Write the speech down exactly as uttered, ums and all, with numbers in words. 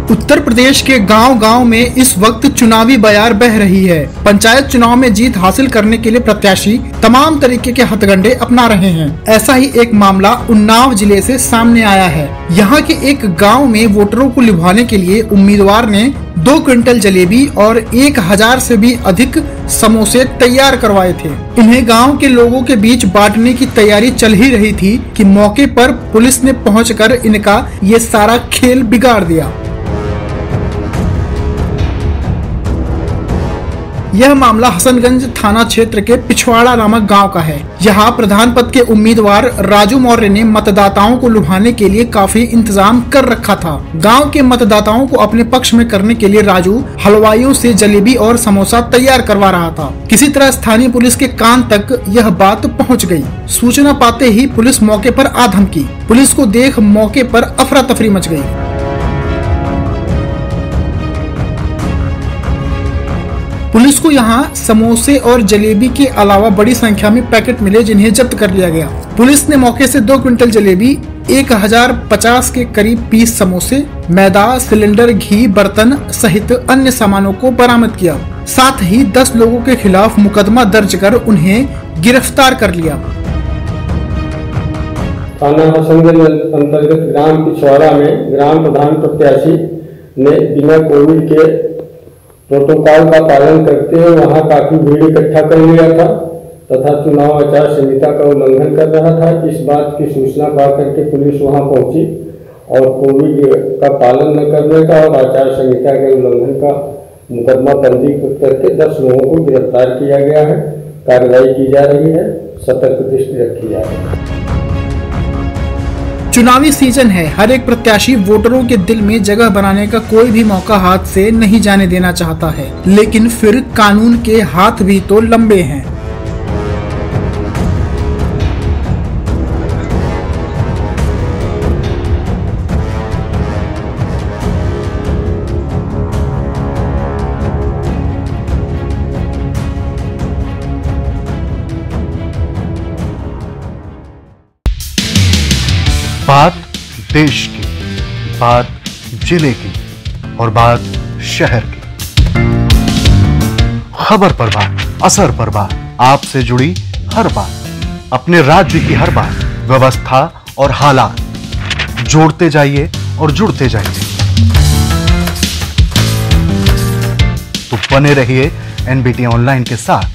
उत्तर प्रदेश के गांव-गांव में इस वक्त चुनावी बयार बह रही है। पंचायत चुनाव में जीत हासिल करने के लिए प्रत्याशी तमाम तरीके के हथकंडे अपना रहे हैं। ऐसा ही एक मामला उन्नाव जिले से सामने आया है। यहाँ के एक गांव में वोटरों को लुभाने के लिए उम्मीदवार ने दो क्विंटल जलेबी और एक हजार से भी अधिक समोसे तैयार करवाए थे। इन्हें गांव के लोगों के बीच बांटने की तैयारी चल ही रही थी कि मौके पर पुलिस ने पहुंचकर इनका ये सारा खेल बिगाड़ दिया। यह मामला हसनगंज थाना क्षेत्र के पिछवाड़ा नामक गांव का है। यहाँ प्रधान पद के उम्मीदवार राजू मौर्य ने मतदाताओं को लुभाने के लिए काफी इंतजाम कर रखा था। गांव के मतदाताओं को अपने पक्ष में करने के लिए राजू हलवाइयों से जलेबी और समोसा तैयार करवा रहा था। किसी तरह स्थानीय पुलिस के कान तक यह बात पहुँच गयी। सूचना पाते ही पुलिस मौके पर आ धमकी। पुलिस को देख मौके पर अफरा तफरी मच गयी। पुलिस को यहां समोसे और जलेबी के अलावा बड़ी संख्या में पैकेट मिले, जिन्हें जब्त कर लिया गया। पुलिस ने मौके से दो क्विंटल जलेबी, एक हजार पचास के करीब पीस समोसे, मैदा, सिलेंडर, घी, बर्तन सहित अन्य सामानों को बरामद किया। साथ ही दस लोगों के खिलाफ मुकदमा दर्ज कर उन्हें गिरफ्तार कर लिया। थाना हसनगंज अंतर्गत ग्राम पिछवाड़ा में ग्राम प्रधान प्रत्याशी ने बिना कोविड के प्रोटोकॉल का पालन करते हुए वहां काफी भीड़ इकट्ठा कर लिया था तथा चुनाव आचार संहिता का उल्लंघन कर रहा था। इस बात की सूचना पा करके पुलिस वहां पहुंची और कोविड का पालन न करने का और आचार संहिता के उल्लंघन का मुकदमा पंजीकृत करके दस लोगों को गिरफ्तार किया गया है। कार्रवाई की जा रही है, सतर्क दृष्टि रखी जा रही है। चुनावी सीजन है। हर एक प्रत्याशी वोटरों के दिल में जगह बनाने का कोई भी मौका हाथ से नहीं जाने देना चाहता है, लेकिन फिर कानून के हाथ भी तो लंबे हैं। बात देश की, बात जिले की और बात शहर की। खबर पर बात, असर पर बात, आपसे जुड़ी हर बात, अपने राज्य की हर बात, व्यवस्था और हालात, जोड़ते जाइए और जुड़ते जाइए। तो बने रहिए एनबीटी ऑनलाइन के साथ।